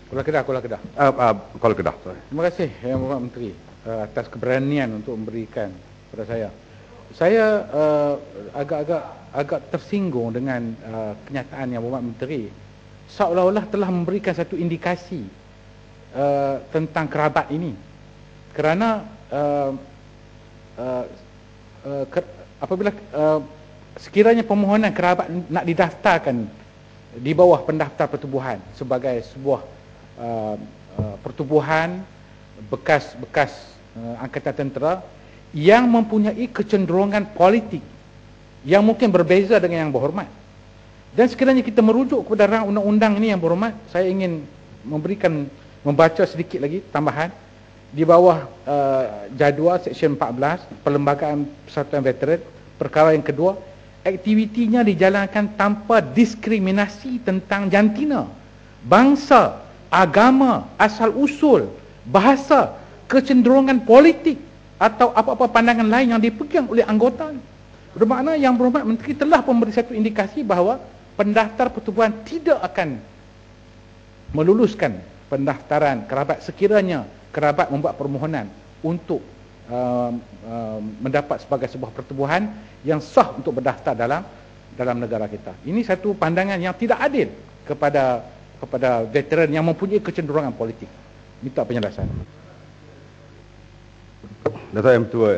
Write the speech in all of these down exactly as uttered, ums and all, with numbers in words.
Kuala Kedah, Kuala Kedah. Uh, uh, Kuala Kedah. Sorry. Terima kasih Yang Berhormat Menteri uh, atas keberanian untuk memberikan kepada saya. Saya uh, agak-agak agak tersinggung dengan uh, kenyataan Yang Berhormat Menteri seolah-olah telah memberikan satu indikasi uh, tentang kerabat ini. Kerana uh, uh, uh, ke, apabila uh, sekiranya permohonan kerabat nak didaftarkan di bawah pendaftar pertubuhan sebagai sebuah uh, uh, pertubuhan bekas-bekas uh, angkatan tentera yang mempunyai kecenderungan politik yang mungkin berbeza dengan Yang Berhormat. Dan sekiranya kita merujuk kepada rang undang-undang ini Yang Berhormat, saya ingin memberikan membaca sedikit lagi tambahan di bawah uh, jadual Seksyen empat belas Perlembagaan Persatuan Veteran, perkara yang kedua, aktivitinya dijalankan tanpa diskriminasi tentang jantina, bangsa, agama, asal usul, bahasa, kecenderungan politik atau apa-apa pandangan lain yang dipegang oleh anggota. Bermakna Yang Berhormat Menteri telah memberi satu indikasi bahawa pendaftar pertubuhan tidak akan meluluskan pendaftaran kerabat sekiranya kerabat membuat permohonan untuk uh, uh, mendapat sebagai sebuah pertubuhan yang sah untuk berdaftar dalam dalam negara kita. Ini satu pandangan yang tidak adil kepada kepada veteran yang mempunyai kecenderungan politik. Minta penjelasan. Dato' Yang Tua,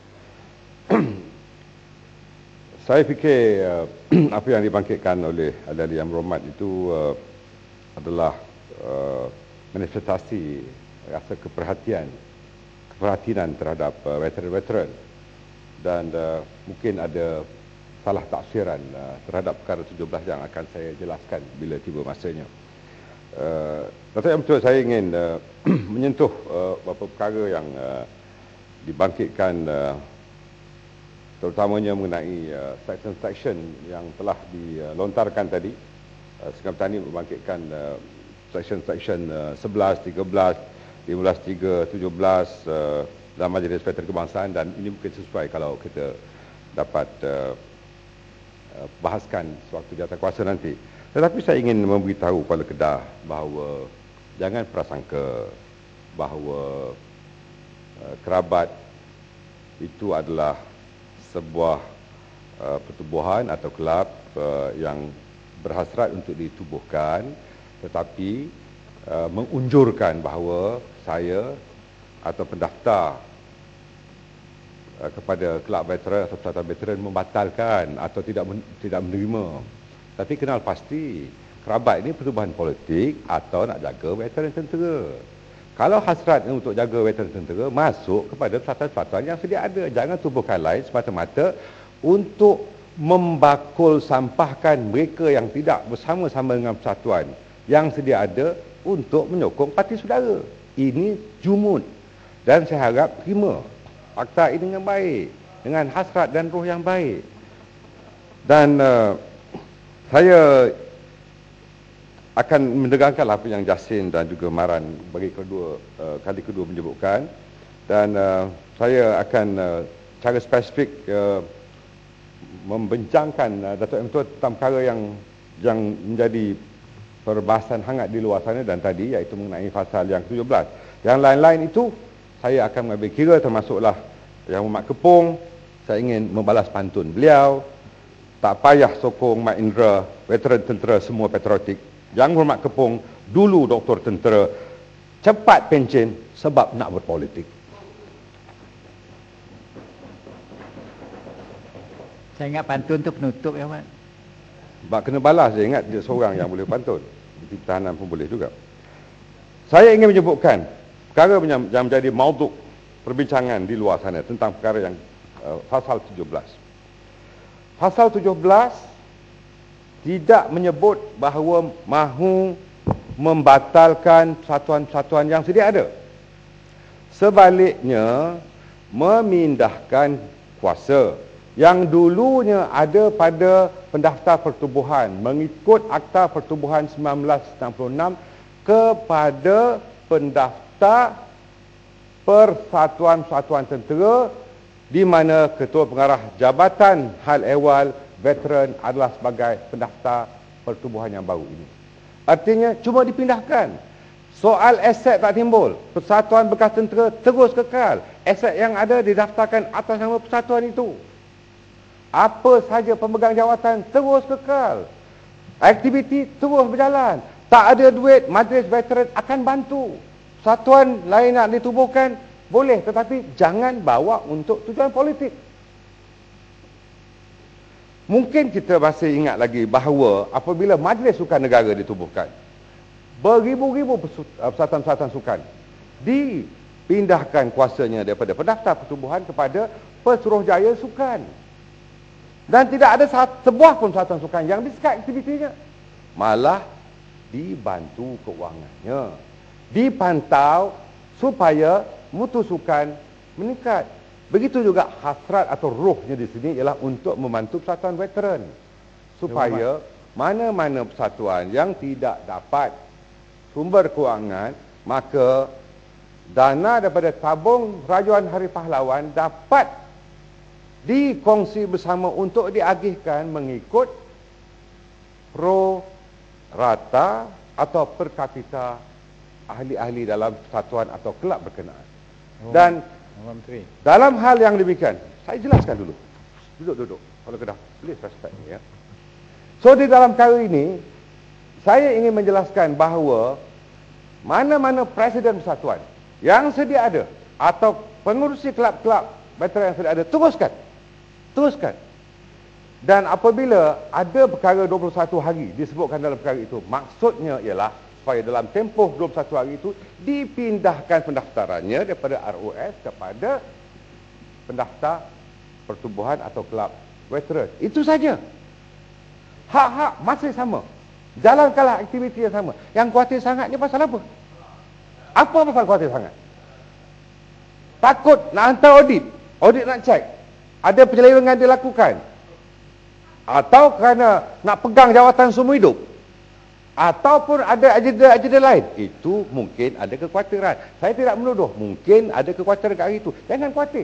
saya fikir uh, apa yang dibangkitkan oleh Ahli Yang Berhormat itu uh, adalah uh, manifestasi rasa keperhatian, keperhatian terhadap uh, veteran-veteran dan uh, mungkin ada salah taksiran uh, terhadap perkara tujuh belas yang akan saya jelaskan bila tiba masanya. Uh, Dato' Yang Tua, saya ingin uh, menyentuh uh, beberapa perkara yang uh, dibangkitkan uh, terutamanya mengenai uh, section-section yang telah dilontarkan tadi. Uh, Sekam Petani membangkitkan uh, section-section uh, sebelas, tiga belas, lima belas, tiga, tujuh belas uh, dalam Majlis Veteran Kebangsaan, dan ini mungkin sesuai kalau kita dapat uh, uh, bahaskan sewaktu jawatankuasa nanti. Tetapi saya ingin memberitahu kepada Kedah bahawa jangan prasangka bahawa uh, kerabat itu adalah sebuah uh, pertubuhan atau kelab uh, yang berhasrat untuk ditubuhkan, tetapi uh, mengunjurkan bahawa saya atau pendaftar uh, kepada kelab veteran atau persatuan veteran membatalkan atau tidak men tidak menerima. Tapi kenal pasti kerabat ini pertubuhan politik atau nak jaga veteran tentera. Kalau hasratnya untuk jaga veteran tentera, masuk kepada persatuan-persatuan yang sedia ada. Jangan tubuhkan lain semata-mata untuk membakul sampahkan mereka yang tidak bersama-sama dengan persatuan yang sedia ada untuk menyokong parti saudara. Ini jumud. Dan saya harap terima fakta ini dengan baik, dengan hasrat dan roh yang baik. Dan uh, saya akan mendegangkan apa yang Jasin dan juga Maran bagi kedua uh, kali kedua menyebutkan, dan uh, saya akan uh, secara spesifik uh, membincangkan uh, Dato' M. Tua tentang perkara yang yang menjadi perbahasan hangat di luar sana dan tadi, iaitu mengenai pasal yang tujuh belas. Yang lain-lain itu saya akan mengambil kira, termasuklah Yang Berhormat Kepung. Saya ingin membalas pantun beliau, tak payah sokong Mak Indra, veteran tentera semua patriotik. Yang Berhormat Kepung, dulu doktor tentera, cepat pencen sebab nak berpolitik. Saya ingat pantun tu penutup ya, Mak. Sebab kena balas, saya ingat dia seorang yang boleh pantun. Di tahanan pun boleh juga. Saya ingin menyebutkan perkara yang menjadi mauduk perbincangan di luar sana tentang perkara yang uh, pasal tujuh belas. Pasal tujuh belas tidak menyebut bahawa mahu membatalkan persatuan-persatuan yang sedia ada. Sebaliknya, memindahkan kuasa yang dulunya ada pada pendaftar pertubuhan mengikut Akta Pertubuhan seribu sembilan ratus enam puluh enam kepada pendaftar persatuan-persatuan tentera, di mana Ketua Pengarah Jabatan Hal Ehwal Veteran adalah sebagai pendaftar pertubuhan yang baru ini. Artinya cuma dipindahkan, Soal aset tak timbul. Persatuan bekas tentera terus kekal. Aset yang ada didaftarkan atas nama persatuan itu. Apa saja pemegang jawatan terus kekal. Aktiviti terus berjalan. Tak ada duit, Majlis Veteran akan bantu. Persatuan lain nak ditubuhkan, boleh, tetapi jangan bawa untuk tujuan politik. Mungkin kita masih ingat lagi bahawa apabila Majlis Sukan Negara ditubuhkan, beribu-ribu persatuan-persatuan sukan dipindahkan kuasanya daripada pendaftar pertubuhan kepada Pesuruhjaya Sukan. Dan tidak ada sebuah pun persatuan sukan yang disekat aktivitinya. Malah dibantu keuangannya. Dipantau supaya mutu sukan meningkat. Begitu juga hasrat atau rohnya di sini ialah untuk membantu persatuan veteran. Supaya mana-mana persatuan yang tidak dapat sumber kewangan, maka dana daripada tabung Rajuan Hari Pahlawan dapat dikongsi bersama untuk diagihkan mengikut pro rata atau per kapita ahli-ahli dalam persatuan atau kelab berkenaan. Oh, dan Menteri, dalam hal yang demikian, saya jelaskan dulu. Duduk-duduk. Kalau kedah, please respect me, ya. So di dalam kali ini, saya ingin menjelaskan bahawa mana-mana presiden persatuan yang sedia ada atau pengurusi kelab-kelab veteran yang sedia ada, teruskan. Teruskan. Dan apabila ada perkara dua puluh satu hari disebutkan dalam perkara itu, maksudnya ialah supaya dalam tempoh dua puluh satu hari itu dipindahkan pendaftarannya daripada R O S kepada pendaftar pertubuhan atau kelab veteran. Itu saja. Hak-hak masih sama. Jalankanlah aktiviti yang sama. Yang khawatir sangat ni pasal apa? Apa pasal khawatir sangat? Takut nak hantar audit. Audit nak cek. Ada penyelewengan dilakukan. Atau kerana nak pegang jawatan seumur hidup. Ataupun ada agenda-agenda lain. Itu mungkin ada kekhawatiran. Saya tidak menuduh. Mungkin ada kekhawatiran ke hari itu. Jangan khawatir.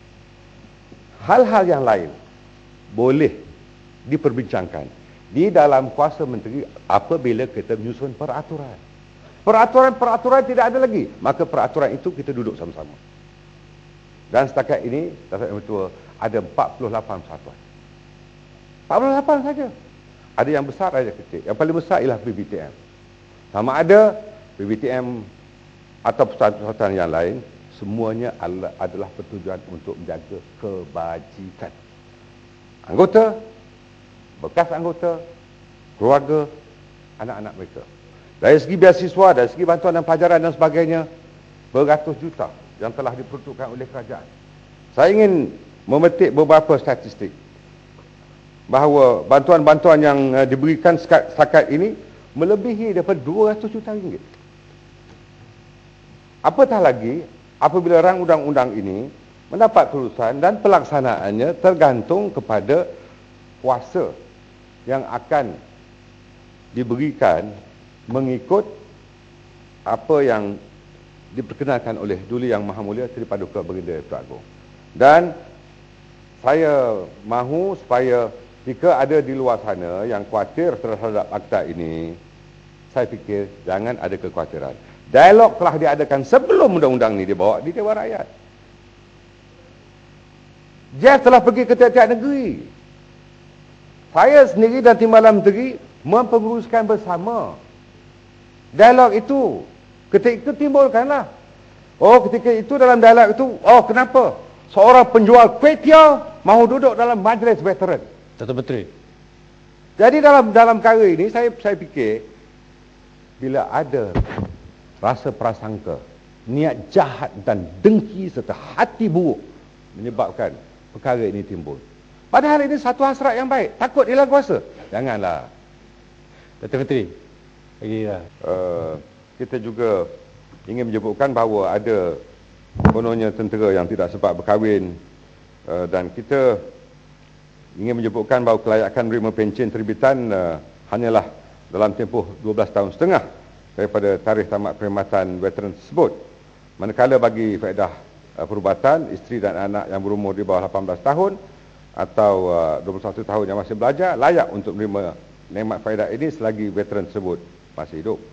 Hal-hal yang lain boleh diperbincangkan di dalam kuasa menteri apabila kita menyusun peraturan. Peraturan-peraturan tidak ada lagi. Maka peraturan itu kita duduk sama-sama. Dan setakat ini, Datuk Yang Bertua, ada empat puluh lapan persatuan. empat puluh lapan saja. Ada yang besar, ada yang kecil. Yang paling besar ialah P B T M. Sama ada P B T M atau persatuan-persatuan yang lain, semuanya adalah pertujuan untuk menjaga kebajikan. Anggota, bekas anggota, keluarga, anak-anak mereka. Dari segi beasiswa, dari segi bantuan dan pelajaran dan sebagainya, beratus juta yang telah diperuntukkan oleh kerajaan. Saya ingin memetik beberapa statistik bahawa bantuan-bantuan yang uh, diberikan setakat ini melebihi daripada dua ratus juta ringgit. Apatah lagi apabila rang undang-undang ini mendapat terusan dan pelaksanaannya tergantung kepada kuasa yang akan diberikan mengikut apa yang diperkenalkan oleh Duli Yang Maha Mulia Seri Paduka Baginda Datuk Agong. Dan saya mahu supaya jika ada di luar sana yang khawatir terhadap akta ini, saya fikir jangan ada kekhawatiran. Dialog telah diadakan sebelum undang-undang ini dibawa di Dewan Rakyat. Jeff telah pergi ke tiap-tiap negeri. Saya sendiri dan Timbalan Menteri mempenguruskan bersama. Dialog itu ketika itu timbulkanlah. Oh, ketika itu dalam dialog itu, oh kenapa seorang penjual kuih tiaw mahu duduk dalam majlis veteran? Datuk Menteri. Jadi dalam dalam perkara ini saya saya fikir bila ada rasa prasangka, niat jahat dan dengki serta hati buruk menyebabkan perkara ini timbul. Padahal ini satu hasrat yang baik, takut hilang kuasa. Janganlah. Datuk Menteri. Bagilah. Uh, kita juga ingin menyebutkan bahawa ada kononnya tentera yang tidak sempat berkahwin, uh, dan kita ingin menyebutkan bahawa kelayakan menerima pencen terbitan uh, hanyalah dalam tempoh dua belas tahun setengah daripada tarikh tamat perkhidmatan veteran tersebut. Manakala bagi faedah uh, perubatan, isteri dan anak yang berumur di bawah lapan belas tahun atau uh, dua puluh satu tahun yang masih belajar layak untuk menerima nikmat faedah ini selagi veteran tersebut masih hidup.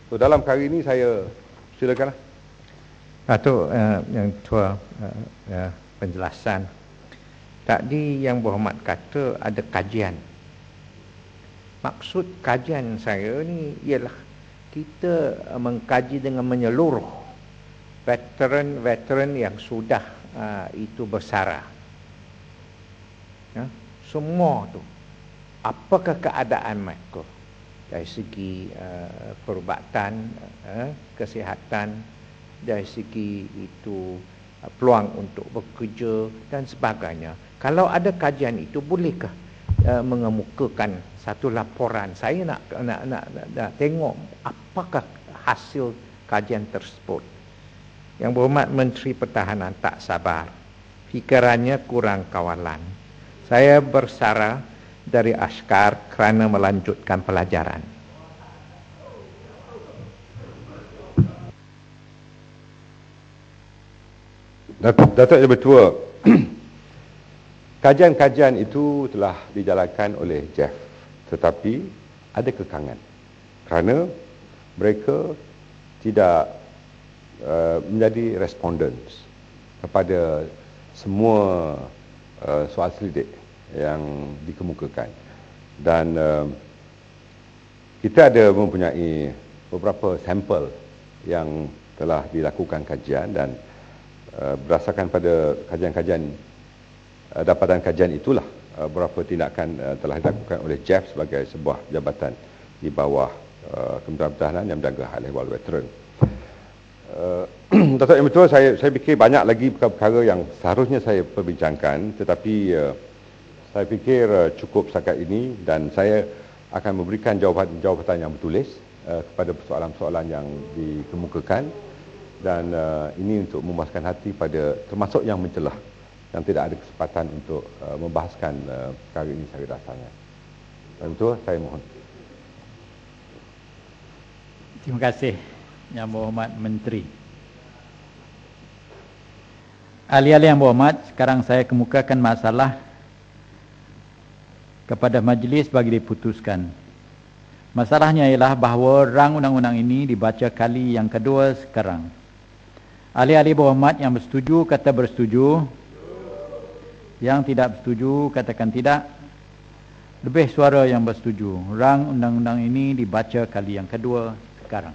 So dalam perkara ini saya silakanlah. Datuk, uh, yang tua uh, uh, penjelasan. Tadi yang berhormat kata ada kajian. Maksud kajian saya ni ialah kita uh, mengkaji dengan menyeluruh veteran-veteran yang sudah uh, itu bersara. Ya, semua tu. Apakah keadaan mereka dari segi uh, perubatan, uh, kesihatan, dari segi itu uh, peluang untuk bekerja dan sebagainya. Kalau ada kajian itu, bolehkah uh, mengemukakan satu laporan? Saya nak nak, nak nak nak tengok apakah hasil kajian tersebut. Yang berhormat Menteri Pertahanan tak sabar, fikirannya kurang kawalan. Saya bersara dari askar kerana melanjutkan pelajaran. Datuk, Datuk Yang Bertua, kajian-kajian itu telah dijalankan oleh Jeff, tetapi ada kekangan kerana mereka tidak uh, menjadi respondents kepada semua uh, soal selidik yang dikemukakan. Dan uh, kita ada mempunyai beberapa sampel yang telah dilakukan kajian, dan uh, berdasarkan pada kajian-kajian uh, dapatan kajian itulah uh, beberapa tindakan uh, telah dilakukan oleh Jeff sebagai sebuah jabatan di bawah uh, Kementerian Pertahanan yang menjaga hal ehwal veteran. Uh, Datuk Yang Bertua, saya saya fikir banyak lagi perkara yang seharusnya saya perbincangkan, tetapi uh, saya fikir uh, cukup setakat ini, dan saya akan memberikan jawapan-jawapan yang bertulis uh, kepada persoalan-persoalan yang dikemukakan, dan uh, ini untuk memuaskan hati pada termasuk yang mencelah yang tidak ada kesempatan untuk uh, membahaskan uh, perkara ini secara dasarnya. Dan itu saya mohon. Terima kasih Yang Berhormat Menteri. Ahli-ahli yang berhormat, sekarang saya kemukakan masalah kepada majlis bagi diputuskan. Masalahnya ialah bahawa rang undang-undang ini dibaca kali yang kedua sekarang. Ahli-ahli berhormat yang bersetuju kata bersetuju, yang tidak bersetuju katakan tidak. Lebih suara yang bersetuju. Rang undang-undang ini dibaca kali yang kedua sekarang.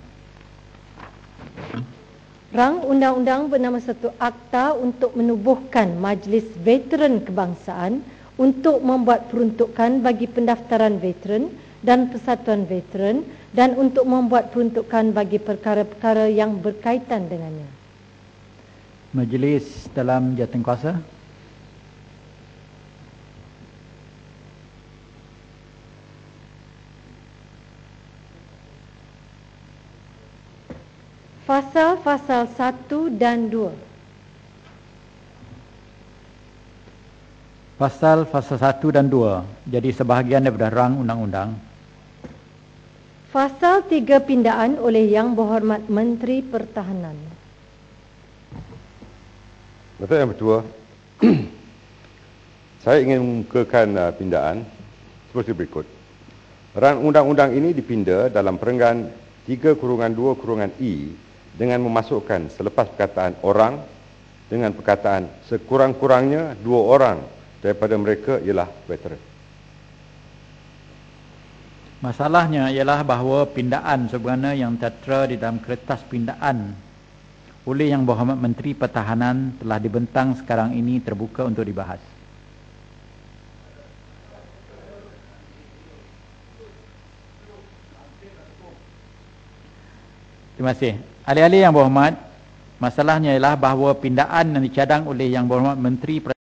Rang undang-undang bernama satu Akta untuk menubuhkan Majlis Veteran Kebangsaan untuk membuat peruntukan bagi pendaftaran veteran dan persatuan veteran, dan untuk membuat peruntukan bagi perkara-perkara yang berkaitan dengannya. Majlis dalam jawatankuasa. Fasal-fasal satu dan dua. Pasal fasal satu dan dua jadi sebahagian daripada rang undang-undang. Fasal tiga pindaan oleh Yang Berhormat Menteri Pertahanan. Datuk Yang Bertua, saya ingin mengemukakan uh, pindaan seperti berikut. Rang undang-undang ini dipinda dalam perenggan tiga kurungan dua kurungan I dengan memasukkan selepas perkataan orang dengan perkataan sekurang-kurangnya dua orang daripada mereka ialah veteran. Masalahnya ialah bahawa pindaan sebenarnya yang tertera di dalam kertas pindaan oleh Yang Berhormat Menteri Pertahanan telah dibentang sekarang ini terbuka untuk dibahas. Terima kasih. Ahli-ahli yang berhormat, masalahnya ialah bahawa pindaan yang dicadang oleh Yang Berhormat Menteri Pertahanan